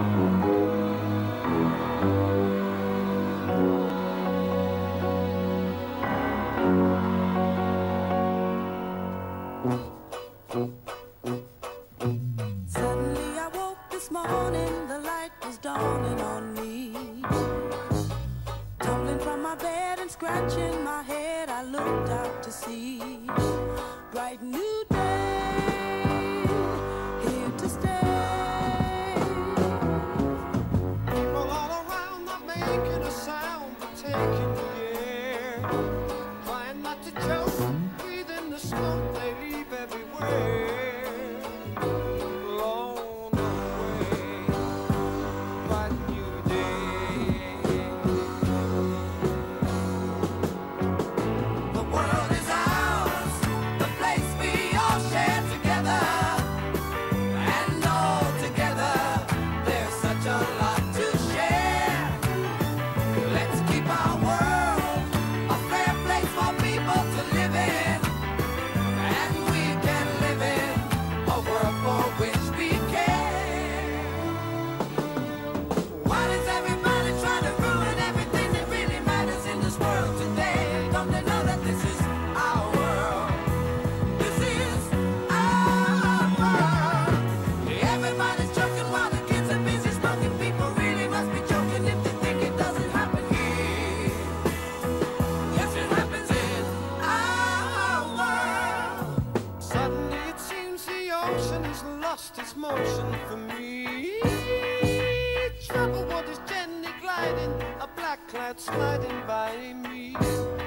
Suddenly I woke this morning, the light was dawning on me. Tumbling from my bed and scratching my head, I looked out to see. Bright new day, here to stay. People all around not making a sound, but taking the air. Trying not to choke, breathing the smoke they leave everywhere. Blown away, bright new day. The world is ours, the place we all share together. And all together, there's such a lot to share. Let's keep our world a fair place for people to live in. And we can live in a world for which we care. Why does everybody try to ruin everything that really matters in this world today? Don't they know that this is our world? This is our world. Everybody's joking while the kids are busy smoking. People really must be joking if they think it doesn't happen here. Yes, it happens in our world. Suddenly it seems the ocean has lost its motion for me. Troubled waters gently gliding, a black cloud sliding by me.